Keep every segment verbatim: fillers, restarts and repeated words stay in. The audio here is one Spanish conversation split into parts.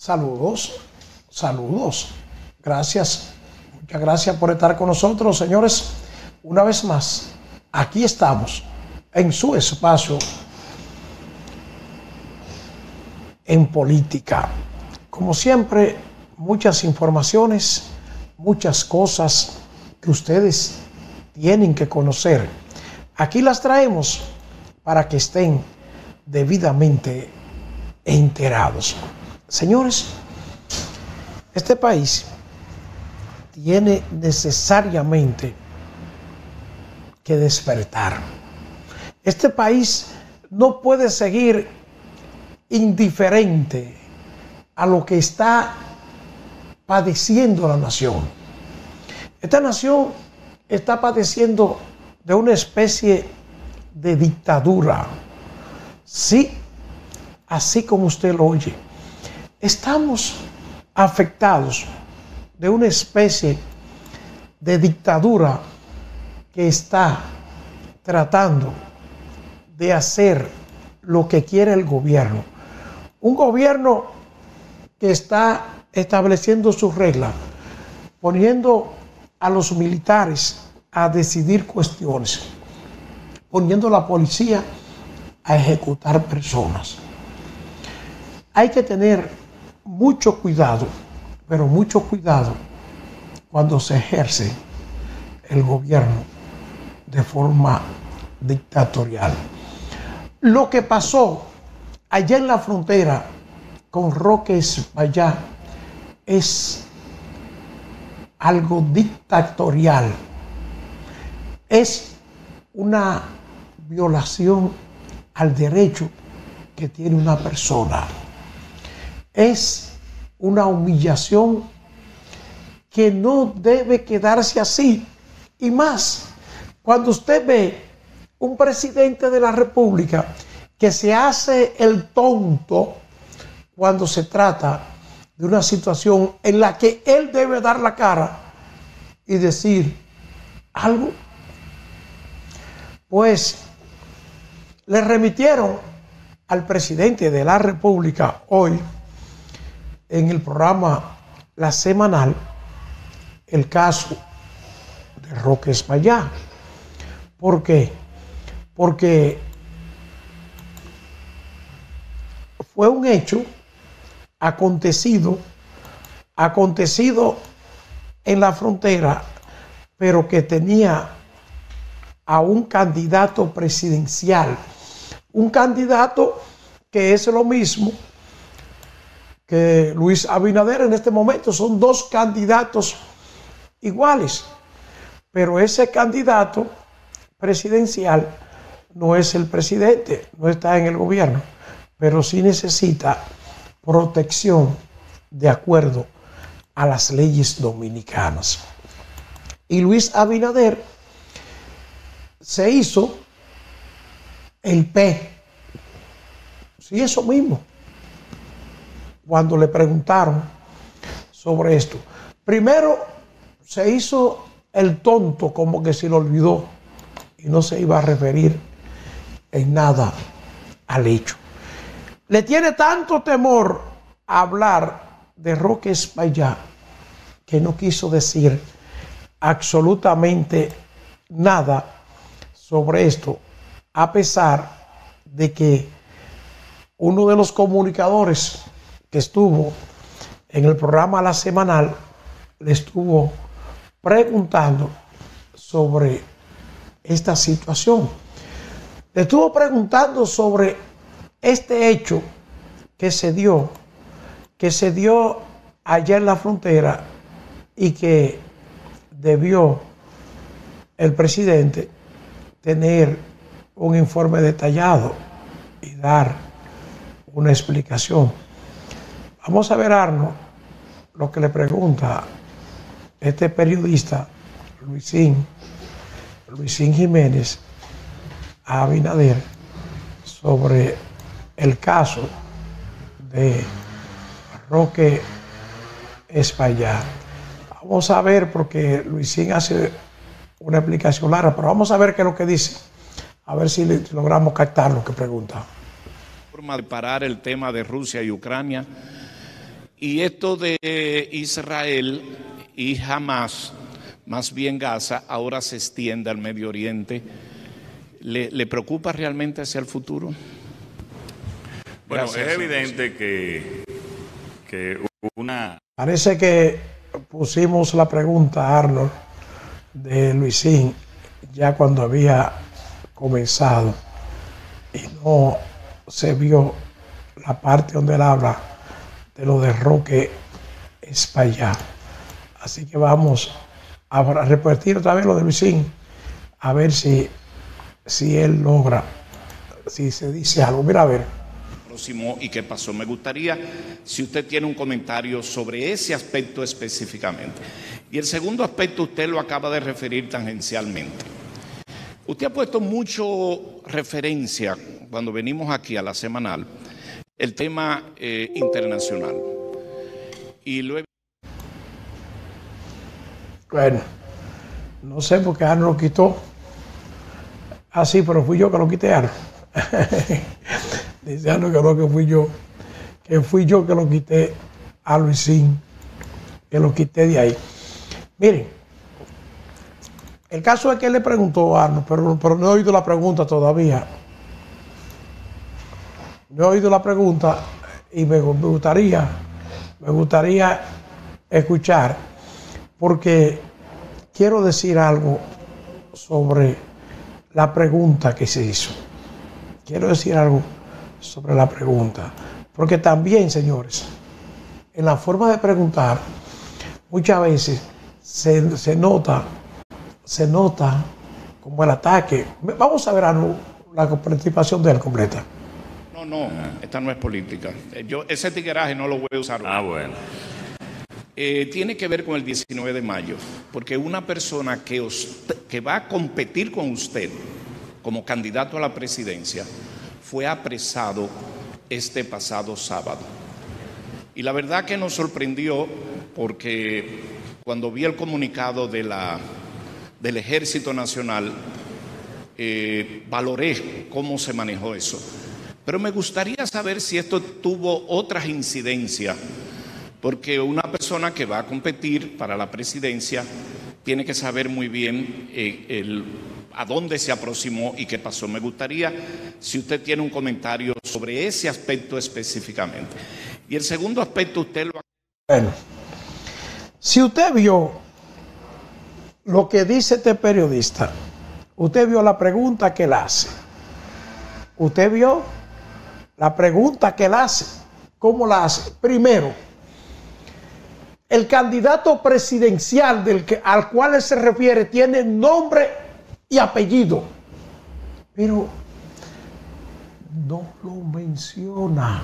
Saludos, saludos. Gracias, muchas gracias por estar con nosotros, señores. Una vez más, aquí estamos, en su espacio, en política. Como siempre, muchas informaciones, muchas cosas que ustedes tienen que conocer. Aquí las traemos para que estén debidamente enterados. Señores, este país tiene necesariamente que despertar. Este país no puede seguir indiferente a lo que está padeciendo la nación. Esta nación está padeciendo de una especie de dictadura. Sí, así como usted lo oye. Estamos afectados de una especie de dictadura que está tratando de hacer lo que quiere el gobierno. Un gobierno que está estableciendo sus reglas, poniendo a los militares a decidir cuestiones, poniendo a la policía a ejecutar personas. Hay que tener mucho cuidado, pero mucho cuidado cuando se ejerce el gobierno de forma dictatorial. Lo que pasó allá en la frontera con Roque Espaillá es algo dictatorial. Es una violación al derecho que tiene una persona. Es una humillación que no debe quedarse así. Y más, cuando usted ve un presidente de la República que se hace el tonto cuando se trata de una situación en la que él debe dar la cara y decir algo, pues le remitieron al presidente de la República hoy en el programa La Semanal el caso de Roque Espaillá. ¿Por qué? Porque fue un hecho acontecido, acontecido en la frontera, pero que tenía a un candidato presidencial, un candidato que es lo mismo que Luis Abinader en este momento. Son dos candidatos iguales, pero ese candidato presidencial no es el presidente, no está en el gobierno, pero sí necesita protección de acuerdo a las leyes dominicanas. Y Luis Abinader se hizo el P. Sí, eso mismo. Cuando le preguntaron sobre esto, primero se hizo el tonto, como que se lo olvidó y no se iba a referir en nada al hecho. Le tiene tanto temor a hablar de Roque Espaillá que no quiso decir absolutamente nada sobre esto, a pesar de que uno de los comunicadores que estuvo en el programa La Semanal le estuvo preguntando sobre esta situación. Le estuvo preguntando sobre este hecho que se dio, que se dio allá en la frontera y que debió el presidente tener un informe detallado y dar una explicación. Vamos a ver, Arno, lo que le pregunta este periodista, Luisín, Luisín Jiménez, a Abinader sobre el caso de Roque Espaillá. Vamos a ver, porque Luisín hace una explicación larga, pero vamos a ver qué es lo que dice, a ver si le, logramos captar lo que pregunta. Forma de parar el tema de Rusia y Ucrania Y esto de Israel y Hamas, más bien Gaza, ahora se extiende al Medio Oriente. ¿Le, le preocupa realmente hacia el futuro? Bueno, Gracias, es evidente que, que una... Parece que pusimos la pregunta, Arnold, de Luisín, ya cuando había comenzado y no se vio la parte donde él habla de lo de Roque Espaillá. Así que vamos a repetir otra vez lo de Luisín, a ver si, si él logra, si se dice algo. Mira, a ver. Próximo y qué pasó. Me gustaría si usted tiene un comentario sobre ese aspecto específicamente. Y el segundo aspecto usted lo acaba de referir tangencialmente. Usted ha puesto mucho referencia cuando venimos aquí a la semanal el tema eh, internacional. Y lo he... Bueno, no sé por qué Arnold lo quitó. Ah, sí, pero fui yo que lo quité, Arnold. Dice Arnold que no, que fui yo. Que fui yo que lo quité a Luisín. Que lo quité de ahí. Miren, el caso es que él le preguntó a Arnold, pero, pero no he oído la pregunta todavía. No he oído la pregunta y me, me gustaría, me gustaría escuchar, porque quiero decir algo sobre la pregunta que se hizo. Quiero decir algo sobre la pregunta, porque también, señores, en la forma de preguntar, muchas veces se, se nota, se nota como el ataque. Vamos a ver a la participación de él completa. No, no, esta no es política. Yo ese tigueraje no lo voy a usar. Ah, bueno. Eh, tiene que ver con el diecinueve de mayo, porque una persona que, usted, que va a competir con usted como candidato a la presidencia fue apresado este pasado sábado. Y la verdad que nos sorprendió porque cuando vi el comunicado de la, del Ejército Nacional, eh, valoré cómo se manejó eso. Pero me gustaría saber si esto tuvo otras incidencias, porque una persona que va a competir para la presidencia tiene que saber muy bien eh, el, a dónde se aproximó y qué pasó. Me gustaría si usted tiene un comentario sobre ese aspecto específicamente. Y el segundo aspecto usted lo... Bueno, si usted vio lo que dice este periodista, usted vio la pregunta que él hace. Usted vio la pregunta que él hace. ¿Cómo la hace? Primero, el candidato presidencial del que, al cual él se refiere tiene nombre y apellido, pero no lo menciona.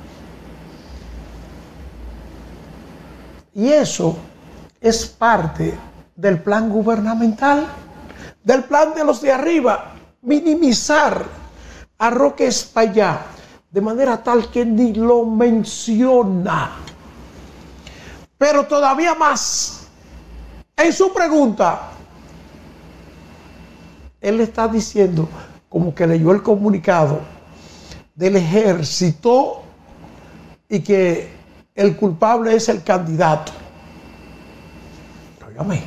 Y eso es parte del plan gubernamental, del plan de los de arriba, minimizar a Roque Espaillá de manera tal que ni lo menciona. Pero todavía más, en su pregunta, él le está diciendo como que leyó el comunicado del ejército y que el culpable es el candidato. Óigame,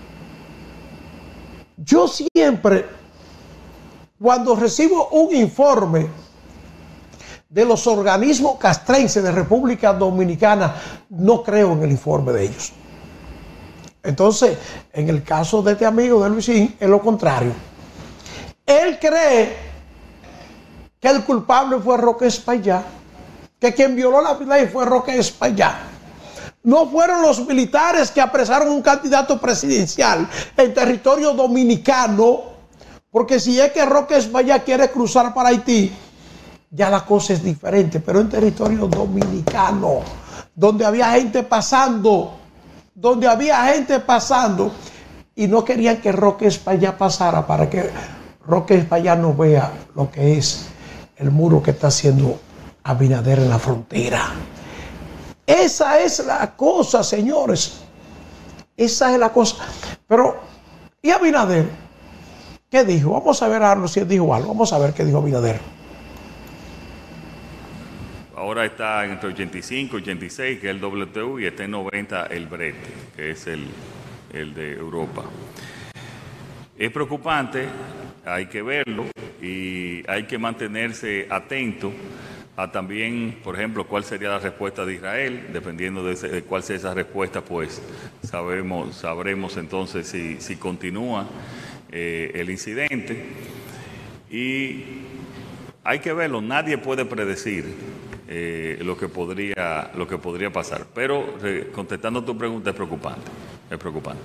yo siempre, cuando recibo un informe de los organismos castrenses de República Dominicana, no creo en el informe de ellos. Entonces, en el caso de este amigo de Luisín, es lo contrario. Él cree que el culpable fue Roque Espaillá, que quien violó la ley fue Roque Espaillá. No fueron los militares que apresaron a un candidato presidencial en territorio dominicano, porque si es que Roque Espaillá quiere cruzar para Haití, ya la cosa es diferente, pero en territorio dominicano, donde había gente pasando, donde había gente pasando, y no querían que Roque Espaillá pasara para que Roque Espaillá no vea lo que es el muro que está haciendo Abinader en la frontera. Esa es la cosa, señores. Esa es la cosa. Pero, ¿y Abinader? ¿Qué dijo? Vamos a ver a Arnold si él dijo algo. Vamos a ver qué dijo Abinader. ahora está entre ochenta y cinco, ochenta y seis, que es el W T U, y está en noventa el Brent, que es el, el de Europa. Es preocupante, hay que verlo y hay que mantenerse atento a también, por ejemplo, cuál sería la respuesta de Israel. Dependiendo de, ese, de cuál sea esa respuesta, pues sabremos, sabremos entonces si, si continúa eh, el incidente. Y hay que verlo, nadie puede predecir eh, lo, que podría, lo que podría pasar. Pero eh, contestando tu pregunta, es preocupante, es preocupante.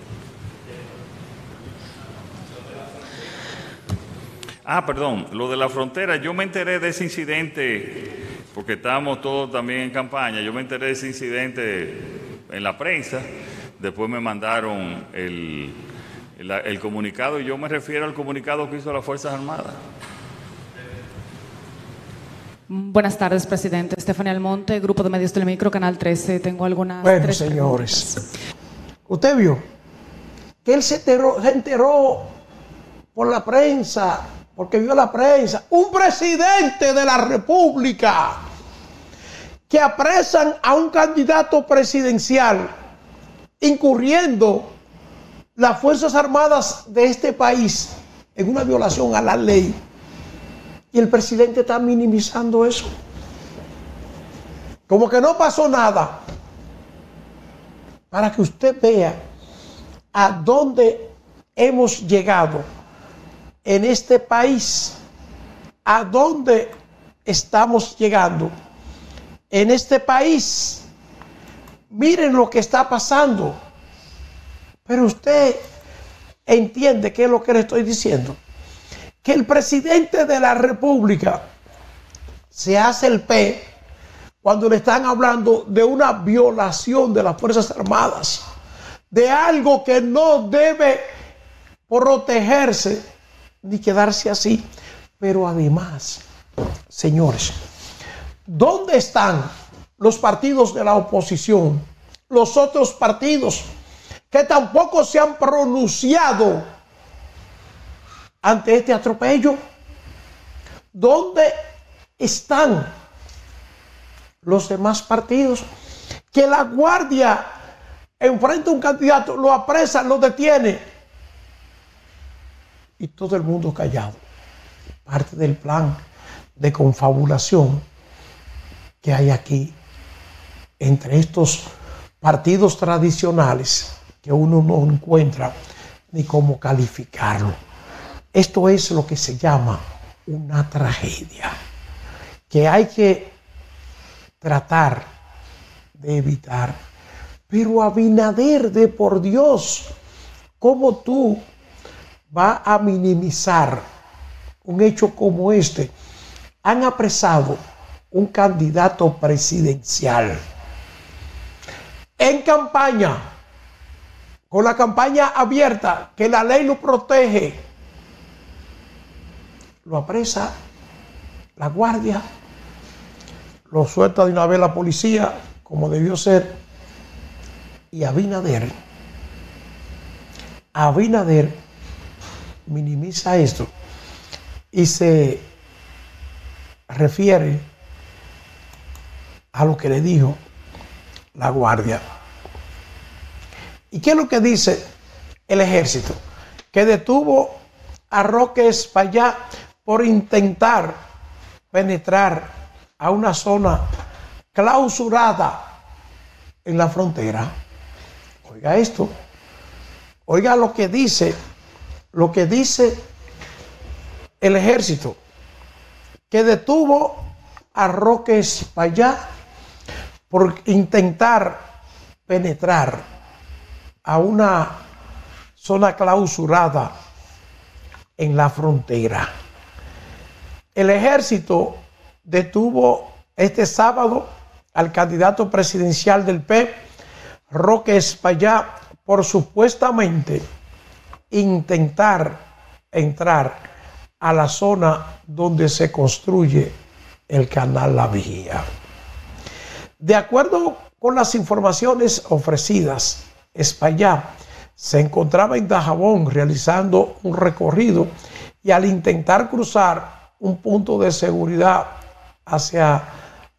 Ah, perdón, lo de la frontera, yo me enteré de ese incidente, porque estábamos todos también en campaña, yo me enteré de ese incidente en la prensa, después me mandaron el, el, el comunicado, y yo me refiero al comunicado que hizo las Fuerzas Armadas. Buenas tardes, presidente. Estefanía Almonte, Grupo de Medios Telemicro, Canal trece. Tengo algunas Bueno, tres señores, preguntas. Usted vio que él se enteró, se enteró por la prensa, porque vio la prensa, un presidente de la República que apresan a un candidato presidencial incurriendo las Fuerzas Armadas de este país en una violación a la ley. Y el presidente está minimizando eso. Como que no pasó nada. Para que usted vea a dónde hemos llegado en este país. A dónde estamos llegando en este país. Miren lo que está pasando. Pero usted entiende qué es lo que le estoy diciendo. Que el presidente de la República se hace el P cuando le están hablando de una violación de las Fuerzas Armadas, de algo que no debe protegerse ni quedarse así. Pero además, señores, ¿dónde están los partidos de la oposición? Los otros partidos que tampoco se han pronunciado ante este atropello. ¿Dónde están los demás partidos? Que la Guardia enfrenta a un candidato, lo apresa, lo detiene y todo el mundo callado. Parte del plan de confabulación que hay aquí entre estos partidos tradicionales que uno no encuentra ni cómo calificarlo. Esto es lo que se llama una tragedia que hay que tratar de evitar. Pero Abinader, de por Dios, ¿cómo tú vas a minimizar un hecho como este? Han apresado un candidato presidencial en campaña, con la campaña abierta, que la ley lo protege. Lo apresa la Guardia, lo suelta de una vez la policía, como debió ser. Y Abinader, Abinader minimiza esto y se refiere a lo que le dijo la Guardia. ¿Y qué es lo que dice el Ejército? Que detuvo a Roque Espaillá por intentar penetrar a una zona clausurada en la frontera. Oiga esto, oiga lo que dice, lo que dice el Ejército, que detuvo a Roque Espaillá por intentar penetrar a una zona clausurada en la frontera. El Ejército detuvo este sábado al candidato presidencial del P, Roque Espaillá, por supuestamente intentar entrar a la zona donde se construye el canal La Vigía. De acuerdo con las informaciones ofrecidas, Espaillá se encontraba en Dajabón realizando un recorrido y al intentar cruzar un punto de seguridad hacia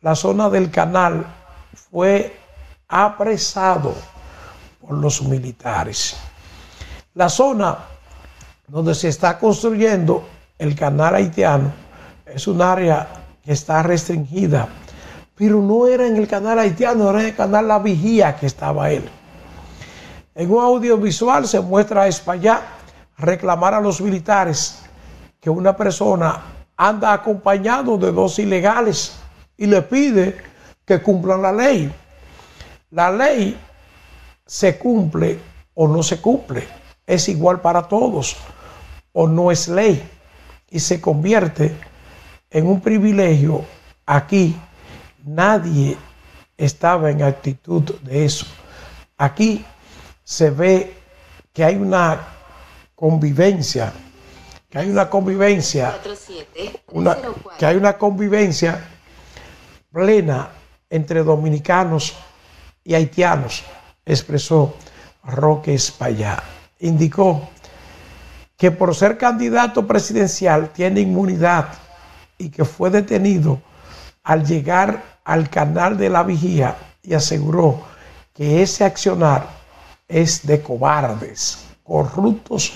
la zona del canal fue apresado por los militares. La zona donde se está construyendo el canal haitiano es un área que está restringida, pero no era en el canal haitiano, era en el canal La Vigía que estaba él. En un audiovisual se muestra a Espaillá reclamar a los militares que una persona anda acompañado de dos ilegales y le pide que cumplan la ley. La ley se cumple o no se cumple, es igual para todos, o no es ley y se convierte en un privilegio. Aquí nadie estaba en actitud de eso. Aquí se ve que hay una convivencia, que hay una convivencia, una, que hay una convivencia plena entre dominicanos y haitianos, expresó Roque Espaillá. Indicó que por ser candidato presidencial tiene inmunidad y que fue detenido al llegar al canal de La Vigía, y aseguró que ese accionar es de cobardes, corruptos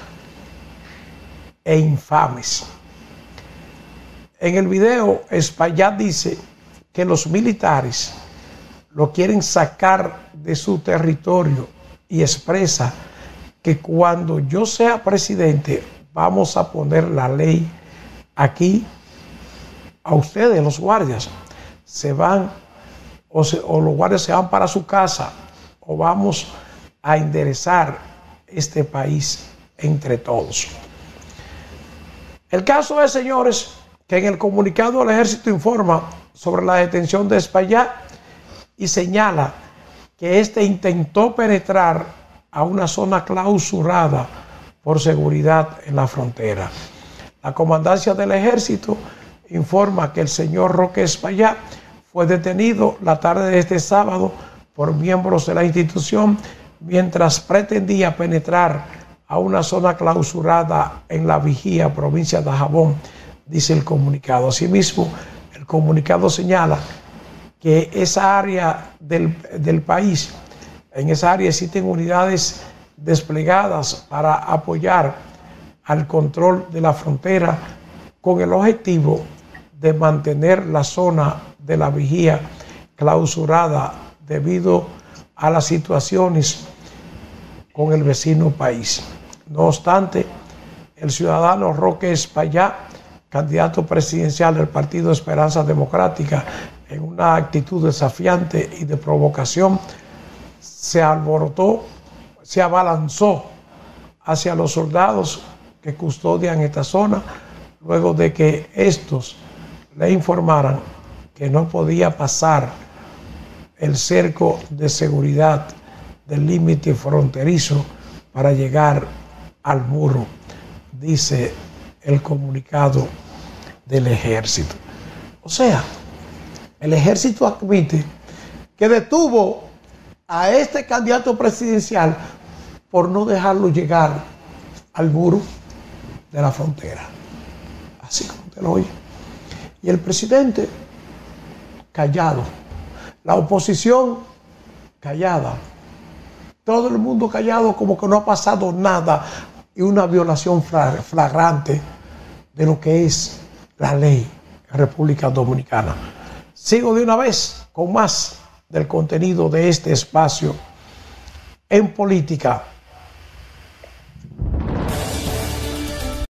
e infames. En el video, Espaillá dice que los militares lo quieren sacar de su territorio y expresa que cuando yo sea presidente vamos a poner la ley aquí. A ustedes, los guardias, se van o, se, o los guardias se van para su casa, o vamos a enderezar este país entre todos. El caso es, señores, que en el comunicado el ejército informa sobre la detención de Espaillá y señala que éste intentó penetrar a una zona clausurada por seguridad en la frontera. La comandancia del ejército informa que el señor Roque Espaillá fue detenido la tarde de este sábado por miembros de la institución mientras pretendía penetrar a una zona clausurada en La Vigía, provincia de Dajabón, dice el comunicado. Asimismo, el comunicado señala que esa área del, del país, en esa área existen unidades desplegadas para apoyar al control de la frontera con el objetivo de mantener la zona de La Vigía clausurada debido a las situaciones con el vecino país. No obstante, el ciudadano Roque Espaillá, candidato presidencial del Partido Esperanza Democrática, en una actitud desafiante y de provocación, se alborotó, se abalanzó hacia los soldados que custodian esta zona, luego de que estos le informaran que no podía pasar el cerco de seguridad del límite fronterizo para llegar al muro, dice el comunicado del ejército. O sea, el ejército admite que detuvo a este candidato presidencial por no dejarlo llegar al muro de la frontera. Así como te lo oye. Y el presidente callado, la oposición callada, todo el mundo callado, como que no ha pasado nada, y una violación flagrante de lo que es la ley en República Dominicana. Sigo de una vez con más del contenido de este espacio en política